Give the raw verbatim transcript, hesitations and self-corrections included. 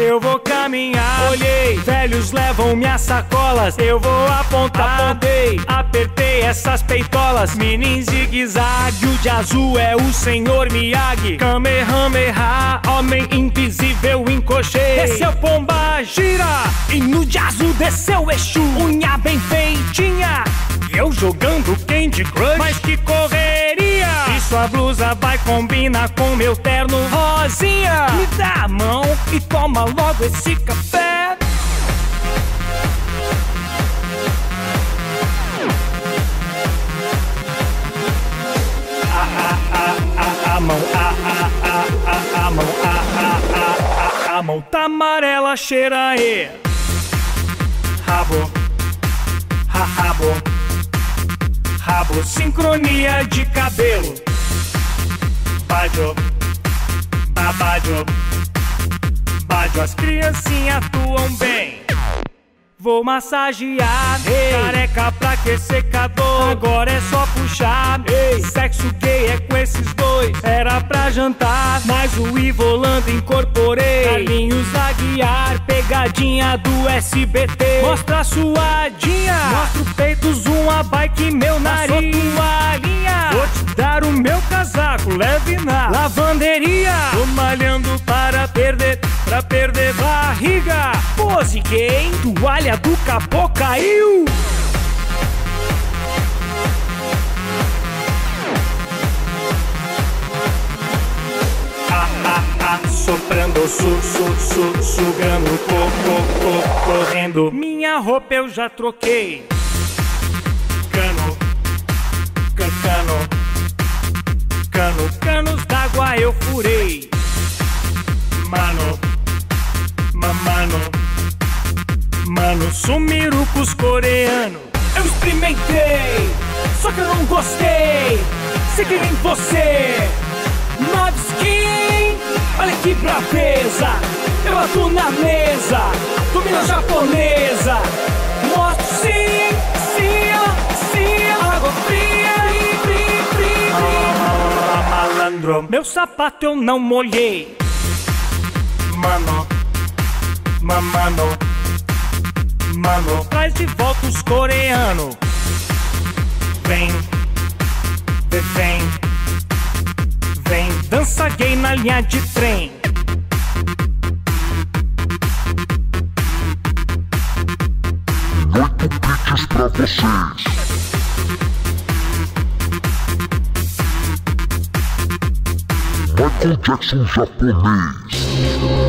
eu vou caminhar. Olhei, velhos levam minhas sacolas, eu vou apontar. Apontei, apertei essas peitolas, menino zigue-zague. O de azul é o senhor Miyagi, Kamehameha, homem invisível encochei. Desceu pomba, gira, e no de azul desceu Exu, unha bem feitinha, e eu jogando Candy Crush. Mas que correria! E sua blusa vai combinar com meu terno rosinha. Me dá a mão e toma logo esse café. A, a, a, a, a mão, a, a, a, a, a mão, a, a, a, a, a mão tá amarela, cheira e rabo, ha, rabo, rabo, sincronia de cabelo. Bajo, babajo, bajo, as criancinhas atuam bem. Vou massagear, ei, careca pra que secador. Agora é só puxar, ei, sexo gay é com esses dois. Era pra jantar, mas o Ivolando incorporei. Carlinhos Aguiar, pegadinha do S B T. Mostra a suadinha, mostra o peito, zoom a bike, meu nariz. Toalhinha, vou te dar o meu casaco, leve na lavanderia. Tô malhando para perder, pra perder barriga. Pose gay, toalha do capô caiu. Ah, ah, ah, soprando, su, su, su, sugando, co, co, co, correndo. Minha roupa eu já troquei. Cano, can, cano, cano, canos d'água eu furei. Mano, mamano, mano, sumirucos coreano. Eu experimentei, só que eu não gostei. Sei que nem você, Nove Skin, olha que braveza. Eu atuo na mesa, comida japonesa. Mostro sim, sim, sim, água fria, fria, fria, fria. Malandro, meu sapato eu não molhei. Mano, mamano, mano, traz de volta os coreanos. Vem, vem, vem, dança gay na linha de trem. Oito beats pra vocês. Michael Jackson japonês.